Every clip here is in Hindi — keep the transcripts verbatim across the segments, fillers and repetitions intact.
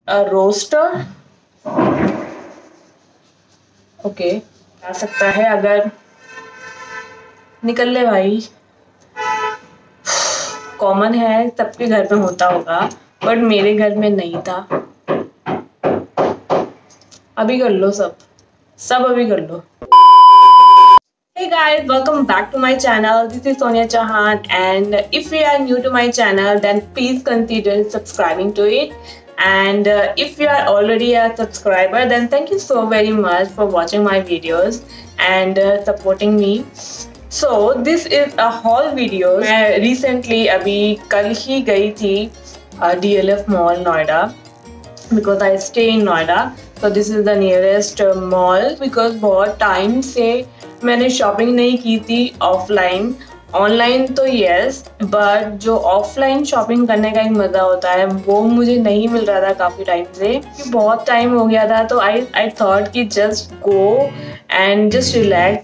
रोस्टर। ओके, आ सकता है अगर निकल ले भाई। कॉमन है, सबके घर में होता होगा, बट मेरे घर में नहीं था। अभी कर लो सब सब अभी कर लो। Hey guys, welcome back to my channel. This is Sonia Chauhan, and if you are new to my channel, then please consider subscribing to it. And uh, if you are already a subscriber, then thank you so very much for watching my videos and uh, supporting me. So this is a haul video. मैं recently अभी कल ही गई थी D L F Mall Noida because I stay in Noida. So this is the nearest uh, mall because बहुत टाइम से मैंने शॉपिंग नहीं की थी ऑफलाइन। ऑनलाइन तो यस, बट जो ऑफलाइन शॉपिंग करने का एक मज़ा होता है वो मुझे नहीं मिल रहा था काफ़ी टाइम से, क्योंकि बहुत टाइम हो गया था। तो आई आई थॉट कि just go and just relax.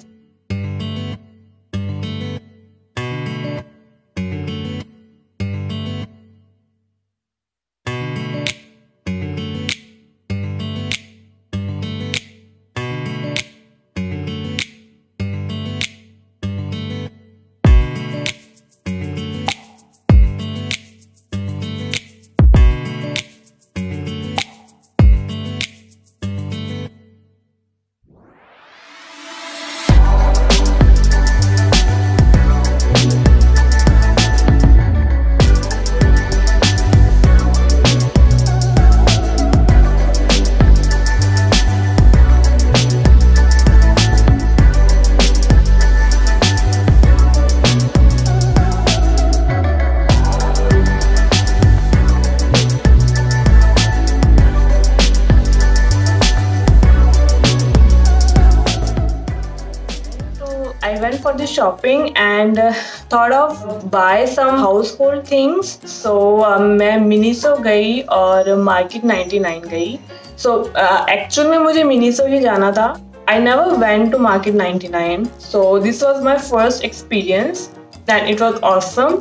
I went for the shopping and uh, thought of buy some household things. So uh, मैं मिनीसो गई और मार्केट नाइन्टी नाइन गई. So uh, actually में मुझे मिनीसो ही जाना था. I never went to Market ninety nine. So this was my first experience and it was awesome.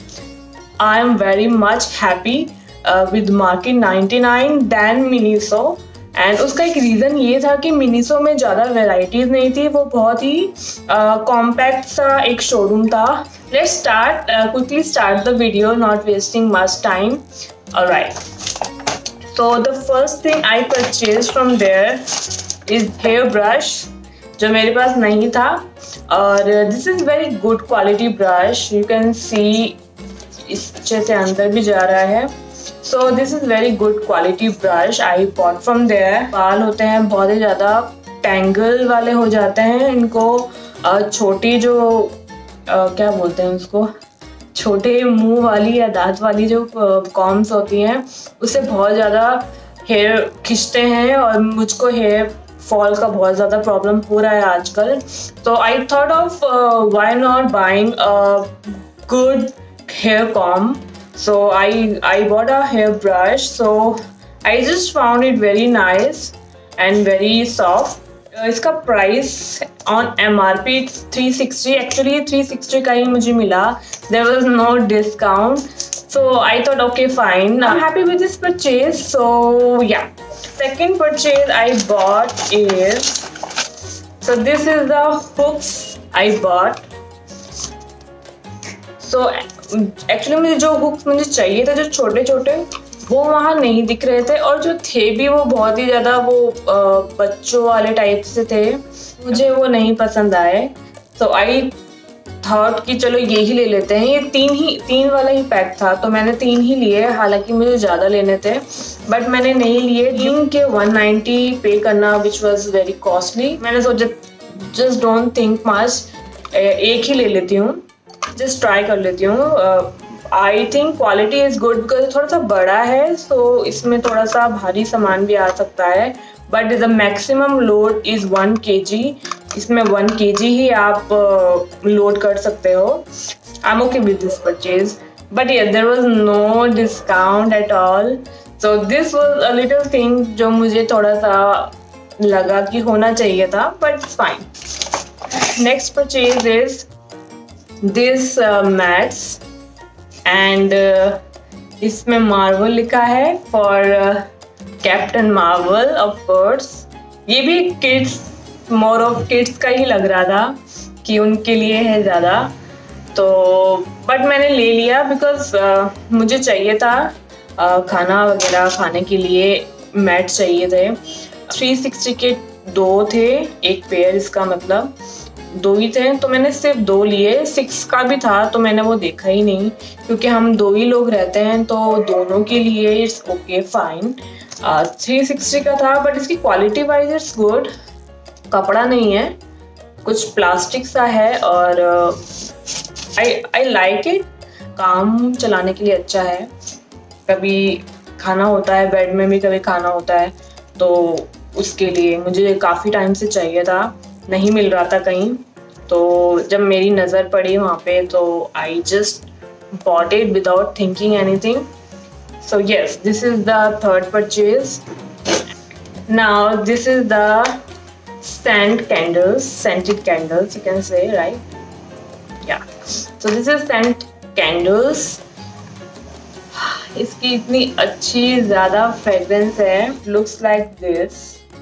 I am very much happy uh, with Market ninety nine than Miniso. And उसका एक रीज़न ये था कि मिनीसो में ज़्यादा वेराइटीज़ नहीं थी, वो बहुत ही कॉम्पैक्ट uh, सा एक शोरूम था. Let's start quickly start the video, not wasting much time. Alright, so the first thing I purchase from there is hair brush, जो मेरे पास नहीं था. और this is very good quality brush. You can see इस अच्छे से अंदर भी जा रहा है. So this is very good quality brush I bought from there. बाल होते हैं बहुत ही ज़्यादा टैंगल वाले हो जाते हैं, इनको छोटी जो क्या बोलते हैं उसको, छोटे मुंह वाली या दांत वाली जो कॉम्स होती हैं उससे बहुत ज़्यादा हेयर खिंचते हैं और मुझको हेयर फॉल का बहुत ज़्यादा प्रॉब्लम हो रहा है आजकल. तो I thought of why not buying a good hair comb. So I I bought a hair brush. So I just found it very nice and very soft. Uh, इसका price on M R P it's three sixty. Actually three sixty का ही मुझे मिला. There was no discount. So I thought okay fine. I'm happy with this purchase. So yeah. Second purchase I bought is, so this is the hooks I bought. So so, actually मुझे जो हुक्स मुझे चाहिए थे, जो छोटे छोटे, वो वहाँ नहीं दिख रहे थे, और जो थे भी वो बहुत ही ज़्यादा वो बच्चों वाले टाइप से थे. मुझे वो नहीं पसंद आए. सो आई थॉट कि चलो ये ही ले लेते हैं. ये तीन ही तीन वाला ही पैक था तो मैंने तीन ही लिए. हालांकि मुझे ज़्यादा लेने थे बट मैंने नहीं लिए. तीन के वन नाइन्टी पे करना विच वॉज वेरी कॉस्टली. मैंने सोचा जस्ट डोंट थिंक मच, एक ही ले लेती हूँ, जस्ट ट्राई कर लेती हूँ. I think quality is good because थोड़ा सा बड़ा है, सो so इसमें थोड़ा सा भारी सामान भी आ सकता है. But the maximum load is one K G. इसमें वन के जी ही आप लोड uh, कर सकते हो. I am okay with this purchase, but yeah, there was no discount at all. So this was a little thing जो मुझे थोड़ा सा लगा कि होना चाहिए था, but fine. Next purchase is this uh, mats and uh, इसमें मार्वल लिखा है for uh, captain Marvel of course, ये भी किड्स, मोर ऑफ किड्स का ही लग रहा था कि उनके लिए है ज़्यादा, तो बट मैंने ले लिया बिकॉज uh, मुझे चाहिए था uh, खाना वगैरह खाने के लिए मैट चाहिए थे। थ्री सिक्सटी के दो थे, एक पेयर, इसका मतलब दो ही थे, तो मैंने सिर्फ दो लिए। सिक्स का भी था तो मैंने वो देखा ही नहीं, क्योंकि हम दो ही लोग रहते हैं तो दोनों के लिए it's okay fine. Three sixty का था बट इसकी क्वालिटी वाइज इट्स गुड। कपड़ा नहीं है, कुछ प्लास्टिक सा है और आई आई लाइक इट। काम चलाने के लिए अच्छा है, कभी खाना होता है बेड में भी, कभी खाना होता है, तो उसके लिए मुझे काफ़ी टाइम से चाहिए था, नहीं मिल रहा था कहीं, तो जब मेरी नज़र पड़ी वहाँ पे तो I just bought it without thinking anything. So yes, this is the third purchase. Now this is the scent candles, scented candles you can say, right? Yeah. So this is scent candles. इसकी इतनी अच्छी ज़्यादा फ्रेगरेंस है, looks like this.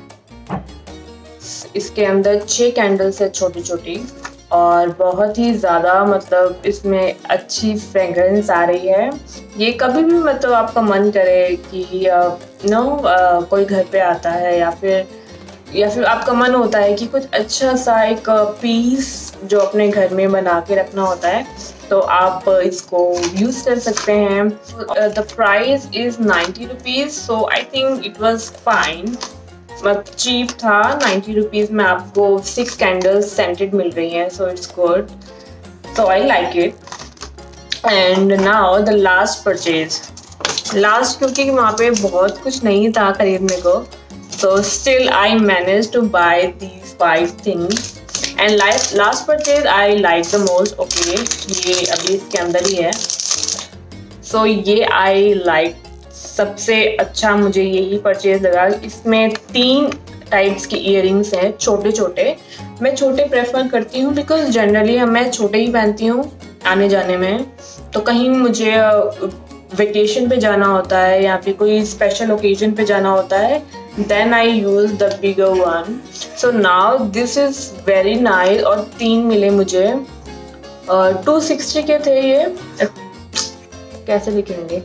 इसके अंदर छह कैंडल्स है छोटी छोटी और बहुत ही ज़्यादा मतलब इसमें अच्छी फ्रेगरेंस आ रही है। ये कभी भी मतलब आपका मन करे कि नो कोई घर पे आता है या फिर या फिर आपका मन होता है कि कुछ अच्छा सा एक पीस जो अपने घर में बना के रखना होता है, तो आप इसको यूज़ कर सकते हैं। The price is ninety rupees, so I think it was fine, मतलब चीप था। नाइन्टी रुपीज़ में आपको सिक्स कैंडल्स सेंटेड मिल रही हैं, so it's good, so I like it. And now the last purchase, last क्योंकि वहाँ पे बहुत कुछ नहीं था खरीदने को, so still I manage to buy these five things. And last purchase I like the most. Okay, ये अभी इसके अंदर ही है, सो so, ये आई लाइक सबसे अच्छा मुझे यही परचेज लगा। इसमें तीन टाइप्स की इयररिंग्स हैं, छोटे छोटे। मैं छोटे प्रेफर करती हूँ बिकॉज जनरली मैं छोटे ही पहनती हूँ आने जाने में, तो कहीं मुझे वेकेशन पे जाना होता है या फिर कोई स्पेशल ओकेजन पे जाना होता है, then I use the bigger one. So now this is very nice. और तीन मिले मुझे, टू सिक्सटी के थे ये। कैसे लिखेंगे,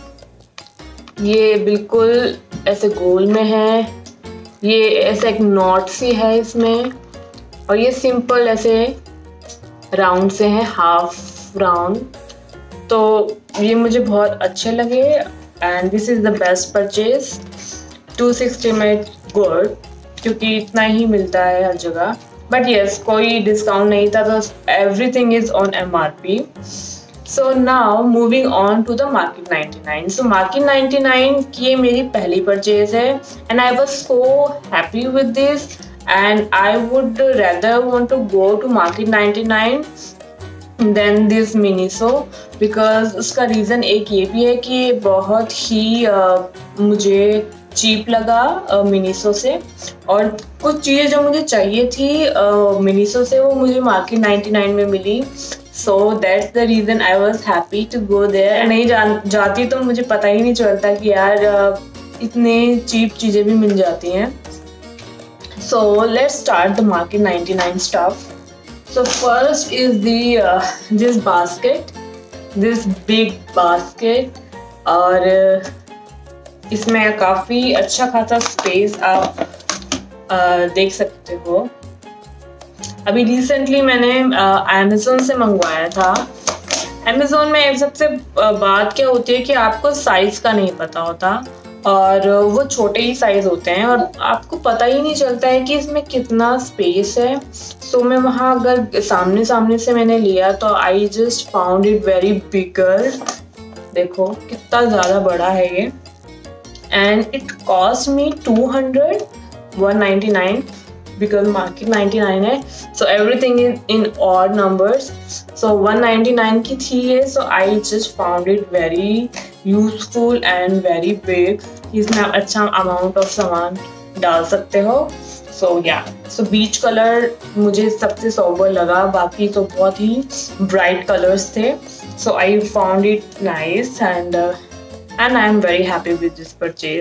ये बिल्कुल ऐसे गोल में है, ये ऐसे एक नॉट सी है इसमें, और ये सिंपल ऐसे राउंड से है, हाफ राउंड। तो ये मुझे बहुत अच्छे लगे and this is the best purchase. Two sixty में गुड, क्योंकि इतना ही मिलता है हर जगह, बट यस कोई डिस्काउंट नहीं था, तो everything is on M R P. So now moving on to the Market ninety-nine. So Market ninety-nine की ये मेरी पहली परचेज है and I was so happy with this and I would rather want to go to Market ninety-nine than this Miniso because उसका रीज़न एक ये भी है कि ये बहुत ही uh, मुझे चीप लगा मिनीसो uh, से, और कुछ चीज़ें जो मुझे चाहिए थी मिनीसो uh, से वो मुझे मार्केट ninety-nine में मिली। So that's the reason I was happy to go there. नहीं जान जाती तो मुझे पता ही नहीं चलता कि यार uh, इतने चीप चीज़ें भी मिल जाती हैं। So let's start the market ninety-nine stuff. So first is the this basket, this big basket, और uh, इसमें काफ़ी अच्छा खासा स्पेस आप uh, देख सकते हो। अभी रिसेंटली मैंने अमेज़ोन uh, से मंगवाया था। अमेज़ोन में सबसे uh, बात क्या होती है कि आपको साइज़ का नहीं पता होता और वो छोटे ही साइज़ होते हैं और आपको पता ही नहीं चलता है कि इसमें कितना स्पेस है। सो so, मैं वहाँ अगर सामने सामने से मैंने लिया तो I just found it very bigger. देखो कितना ज़्यादा बड़ा है ये, and it cost me two hundred one ninety nine because market ninety-nine है, so everything is in odd numbers, so one ninety-nine की थी ये, so I just found it very useful and very big। इसमें आप अच्छा अमाउंट ऑफ सामान डाल सकते हो। so yeah, so beach color मुझे सबसे सोबर लगा, बाकी तो बहुत ही bright colors थे, so I found it nice and uh, and I am very happy with this purchase।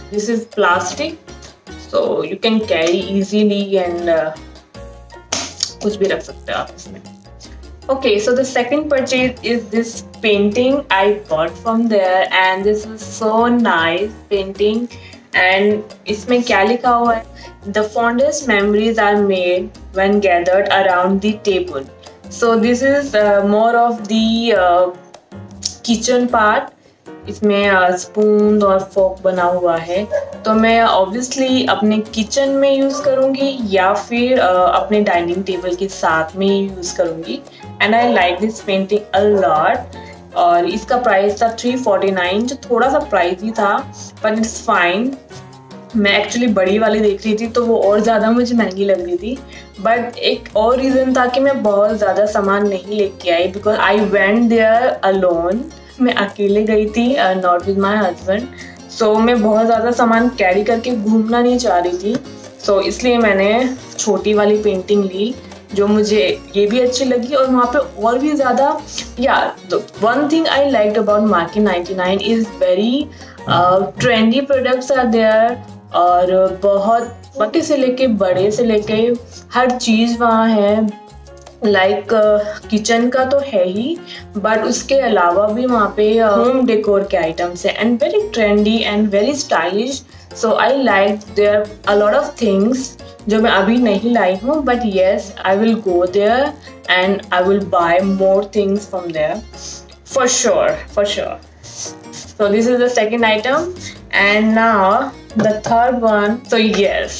This is plastic, so you can carry easily and uh, कुछ भी रख सकते हो आप इसमें. Okay, so the second purchase is this painting I got from there, and this is so nice painting. And इसमें क्या लिखा हुआ है? The fondest memories are made when gathered around the table. So this is uh, more of the uh, kitchen part. इसमें स्पून और फोक बना हुआ है, तो मैं ऑब्वियसली अपने किचन में यूज़ करूँगी या फिर uh, अपने डाइनिंग टेबल के साथ में यूज़ करूँगी. And I like this painting a lot. और इसका प्राइस था थ्री फोर्टी नाइन, जो थोड़ा सा प्राइस ही था, बट इट्स फाइन. मैं एक्चुअली बड़ी वाली देख रही थी तो वो और ज़्यादा मुझे महंगी लग रही थी. बट एक और रीज़न था कि मैं बहुत ज़्यादा सामान नहीं लेके आई, because I went there alone. मैं अकेले गई थी, not with my husband. So मैं बहुत ज़्यादा सामान कैरी करके घूमना नहीं चाह रही थी. सो so, इसलिए मैंने छोटी वाली पेंटिंग ली, जो मुझे ये भी अच्छी लगी. और वहाँ पे और भी ज़्यादा, या one thing I liked about market ninety nine is very trendy products are there. और बहुत छोटे से लेके बड़े से लेके हर चीज़ वहाँ है. लाइक किचन का तो है ही, बट उसके अलावा भी वहाँ पे होम डेकोर के आइटम्स है, and very trendy and very stylish. So I like there a lot of things जो मैं अभी नहीं लाई हूँ, but yes I will go there and I will buy more things from there for sure for sure. So this is the second item, and now the third one. So yes,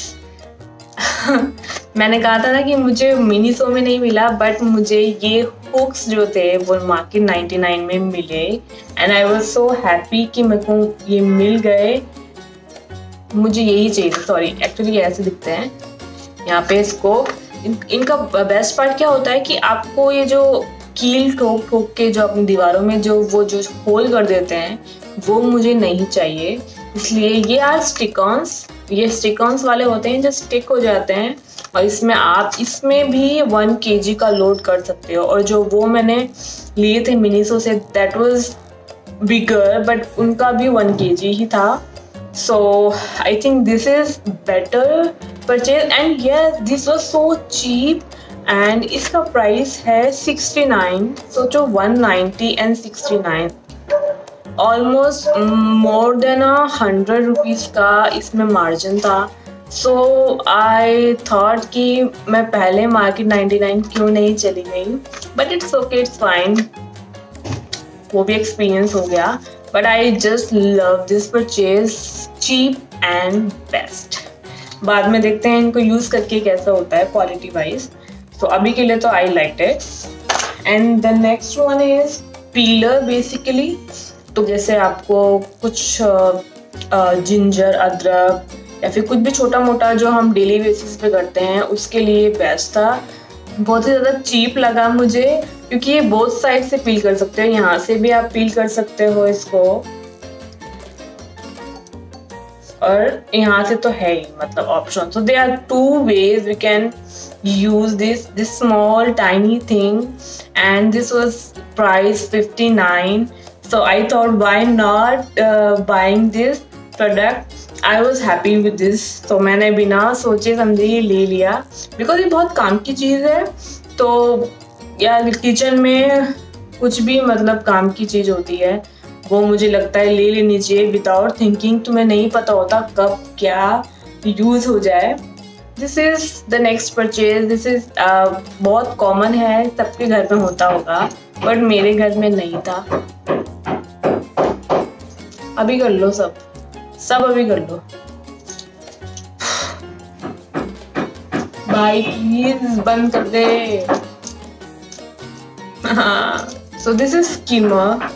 मैंने कहा था ना कि मुझे मिनीसो में नहीं मिला, बट मुझे ये हुक्स जो थे वो मार्केट नाइन्टी नाइन में मिले, and I was so happy कि मेरे को ये मिल गए. मुझे यही चाहिए. सॉरी, एक्चुअली ऐसे दिखते हैं यहाँ पे. इसको इन, इनका बेस्ट पार्ट क्या होता है कि आपको ये जो कील ठोक ठोक के जो अपनी दीवारों में जो वो जो होल कर देते हैं, वो मुझे नहीं चाहिए. इसलिए ये आर स्टिकॉन्स. ये स्टिकॉन्स वाले होते हैं जो स्टिक हो जाते हैं, और इसमें आप इसमें भी वन केजी का लोड कर सकते हो. और जो वो मैंने लिए थे मिनीसो से, दैट वाज बिगर, बट उनका भी वन केजी ही था. So I think this is better purchase, and yes this was so cheap. And इसका प्राइस है सिक्सटी नाइन. सोचो one ninety and sixty nine, almost more than a hundred rupees का इसमें मार्जिन था. सो आई थॉट कि मैं पहले मार्केट नाइन्टी नाइन क्यों नहीं चली गई, but it's okay, it's fine. वो भी एक्सपीरियंस हो गया. But I just love this purchase, cheap and best. बाद में देखते हैं इनको यूज़ करके कैसा होता है क्वालिटी वाइज. तो अभी के लिए तो I like it. And the next one is peeler basically. तो जैसे आपको कुछ जिंजर, अदरक या फिर कुछ भी छोटा मोटा जो हम डेली बेसिस पे करते हैं, उसके लिए बेस्ट था. बहुत ही ज़्यादा चीप लगा मुझे, क्योंकि ये बोथ साइड से पील कर सकते हो. यहाँ से भी आप पील कर सकते हो इसको, और यहाँ से तो है ही मतलब option. So they are two ways we can use this this small tiny thing, and this was price fifty-nine. So I thought, why not uh, buying this product. I was happy with this. तो मैंने बिना सोचे समझे ही ले लिया, बिकॉज ये बहुत काम की चीज़ है. तो यार किचन में कुछ भी मतलब काम की चीज़ होती है, वो मुझे लगता है ले लेनी चाहिए विदाउट थिंकिंग. तुम्हें नहीं पता होता कब क्या यूज़ हो जाए. This is the next purchase. This is बहुत कॉमन है, सबके घर में होता होगा, बट मेरे घर में नहीं था. अभी कर लो सब सब अभी कर लो भाई, प्लीज बंद कर दे. हाँ, so this is skimmer.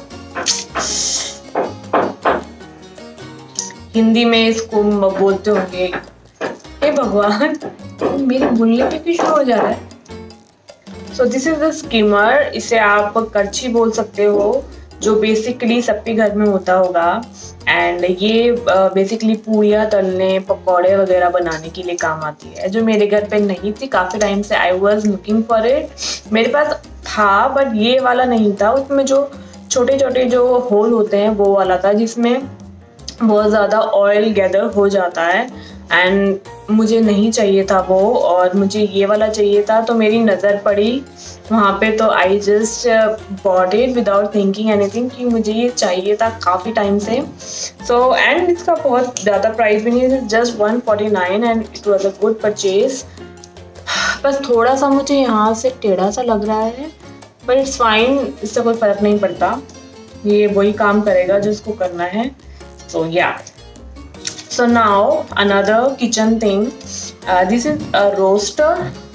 Hindi में इसको बोलते होंगे. हे भगवान, मेरे बोलने पे क्यों शुरू हो जा रहा है. So this is the skimmer. इसे आप करछी बोल सकते हो, जो बेसिकली सबके घर में होता होगा. एंड ये बेसिकली पूरियाँ तलने, पकौड़े वगैरह बनाने के लिए काम आती है, जो मेरे घर पे नहीं थी काफ़ी टाइम से. I was looking for it. मेरे पास था, बट ये वाला नहीं था. उसमें जो छोटे छोटे जो होल होते हैं वो वाला था, जिसमें बहुत ज़्यादा ऑयल गैदर हो जाता है एंड मुझे नहीं चाहिए था वो, और मुझे ये वाला चाहिए था। तो मेरी नज़र पड़ी वहाँ पे, तो I just bought it without thinking anything कि मुझे ये चाहिए था काफ़ी टाइम से। सो एंड इसका बहुत ज़्यादा प्राइस भी नहीं है, just one forty nine and it was a good purchase. बस थोड़ा सा मुझे यहाँ से टेढ़ा सा लग रहा है, बट इट्स फाइन, इससे कोई फ़र्क नहीं पड़ता, ये वही काम करेगा जो इसको करना है। सो या, so now another kitchen thing, uh, this is a roaster.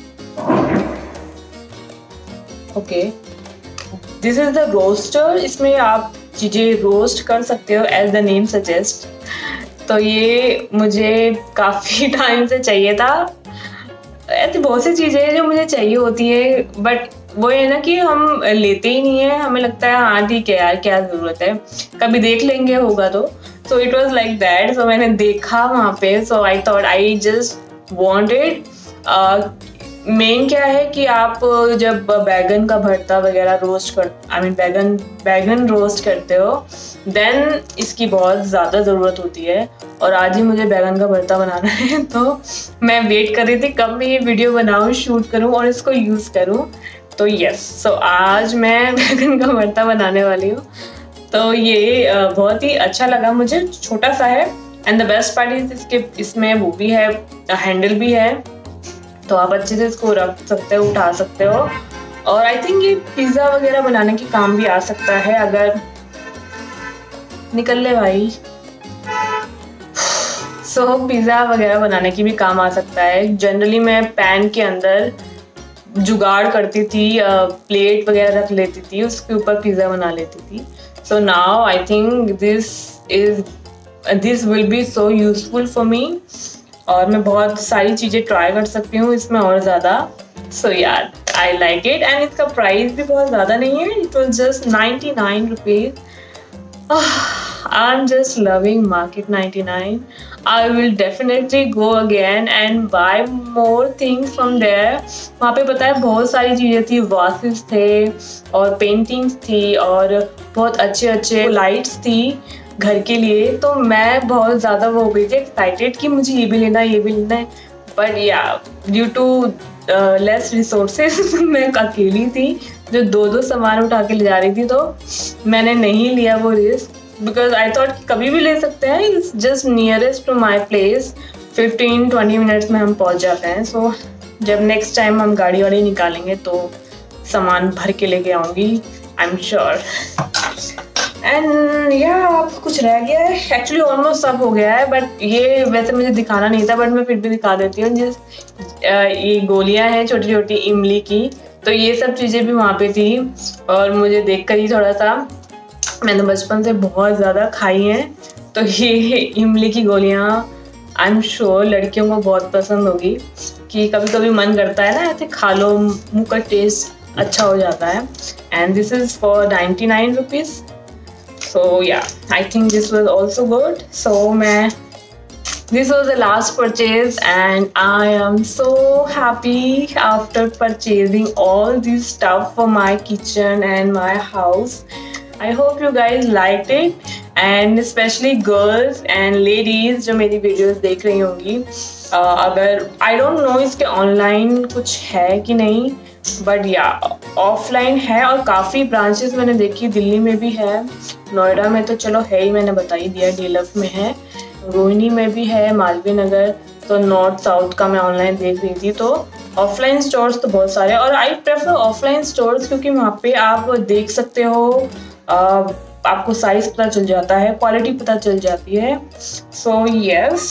Okay, this is the roaster. इसमें आप चीज़ें रोस्ट कर सकते हो as the name suggests। तो ये मुझे काफ़ी टाइम से चाहिए था। ऐसी बहुत सी चीज़ें जो मुझे चाहिए होती है, बट वो है ना कि हम लेते ही नहीं है, हमें लगता है हाँ ठीक है यार क्या ज़रूरत है, कभी देख लेंगे होगा तो। So it was like that. So मैंने देखा वहाँ पे, so I thought I just wanted. Main क्या है कि आप जब बैगन का भरता वगैरह रोस्ट कर आई मीन बैगन बैगन रोस्ट करते हो, देन इसकी बहुत ज़्यादा ज़रूरत होती है। और आज ही मुझे बैगन का भरता बनाना है, तो मैं वेट कर रही थी कब मैं ये वीडियो बनाऊँ, शूट करूँ और इसको यूज़ करूँ। तो यस, सो आज मैं बैगन का भरता बनाने वाली हूँ। तो ये बहुत ही अच्छा लगा मुझे, छोटा सा है and the best part is इसके इसमें वो भी है, हैंडल भी है, तो आप अच्छे से इसको रख सकते हो, उठा सकते हो। और आई थिंक ये पिज़्ज़ा वगैरह बनाने के काम भी आ सकता है, अगर निकल ले भाई। सो so, पिज़्ज़ा वगैरह बनाने की भी काम आ सकता है। जनरली मैं पैन के अंदर जुगाड़ करती थी, प्लेट वगैरह रख लेती थी, उसके ऊपर पिज़्ज़ा बना लेती थी। So now I think this is this will be so useful for me, और मैं बहुत सारी चीज़ें ट्राई कर सकती हूँ इसमें और ज़्यादा। So यार I like it and इसका प्राइस भी बहुत ज़्यादा नहीं है, it was just ninety-nine rupees. I'm just loving Market ninety-nine. I will definitely go again and buy more things from there. वहाँ पे पता है बहुत सारी चीज़ें थी, वासेस थे और पेंटिंग्स थी और बहुत अच्छे अच्छे लाइट्स थी घर के लिए। तो मैं बहुत ज़्यादा वो हो गई थी एक्साइटेड कि मुझे ये भी लेना है ये भी लेना है, बट या ड्यू टू लेस रिसोर्सेज मैं अकेली थी जो दो दो सामान उठा के ले जा रही थी, तो मैंने नहीं लिया वो रिस्क, बिकॉज आई थॉट कभी भी ले सकते हैं, it's just nearest to my place, fifteen twenty minutes में हम पहुंच जाते हैं। सो so, जब नेक्स्ट टाइम हम गाड़ी वाड़ी निकालेंगे तो सामान भर के लेके आऊँगी, आई एम श्योर। एंड या अब कुछ रह गया है, एक्चुअली ऑलमोस्ट सब हो गया है, बट ये वैसे मुझे दिखाना नहीं था, बट मैं फिर भी दिखा देती हूँ। जिस ये गोलियाँ हैं छोटी छोटी इमली की, तो ये सब चीज़ें भी वहाँ पे थी और मुझे देख कर ही थोड़ा सा, मैंने बचपन से बहुत ज़्यादा खाई हैं, तो ये इमली की गोलियाँ आई एम श्योर लड़कियों को बहुत पसंद होगी, कि कभी कभी मन करता है ना ऐसे खा लो, मुँह का टेस्ट अच्छा हो जाता है। And this is for ninety nine rupees. So yeah I think this was also good. So मैं this was the last purchase and I am so happy after purchasing all this stuff for my kitchen and my house. I hope you guys liked it and especially girls and ladies जो मेरी videos देख रही होंगी, uh, अगर I don't know इसके online कुछ है कि नहीं, बट या ऑफलाइन है और काफ़ी ब्रांचेस मैंने देखी, दिल्ली में भी है, नोएडा में तो चलो है ही, मैंने बता ही दिया, डीलफ में है, रोहिणी में भी है, मालवीय नगर, तो नॉर्थ साउथ का मैं ऑनलाइन देख रही थी। तो ऑफलाइन स्टोर्स तो बहुत सारे, और आई प्रेफर ऑफलाइन स्टोर्स क्योंकि वहाँ पे आप देख सकते हो, आ, आपको साइज पता चल जाता है, क्वालिटी पता चल जाती है। So yes,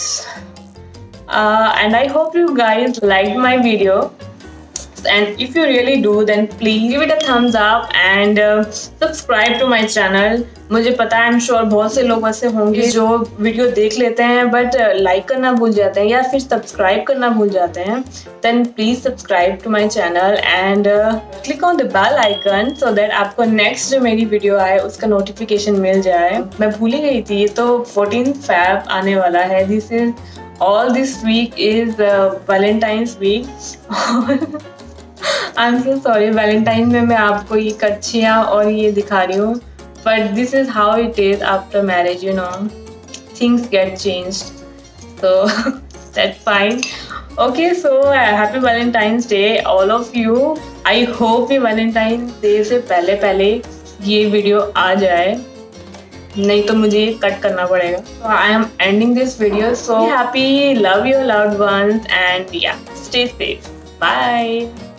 and I hope you guys like my video, and if you really do then please give it a thumbs up and uh, subscribe to my channel। मुझे पता है, I'm sure बहुत से लोग ऐसे होंगे जो वीडियो देख लेते हैं बट लाइक करना भूल जाते हैं या फिर सब्सक्राइब करना भूल जाते हैं, then please subscribe to my channel and uh, click on the bell icon so that आपको next जो मेरी वीडियो आए उसका नोटिफिकेशन मिल जाए। मैं भूल ही गई थी, ये तो फोर्टीन फैब आने वाला है। This is all this week is Valentine's week. I am so sorry, Valentine में मैं आपको ये कच्छियाँ और ये दिखा रही हूँ, but this is how it is after marriage, you know. things get changed. So that's fine. Okay, so uh, happy Valentine's Day all of you. I hope कि Valentine's Day से पहले पहले ये वीडियो आ जाए, नहीं तो मुझे कट करना पड़ेगा. So I am ending this video. So happy, love your loved ones, and yeah, stay safe. Bye.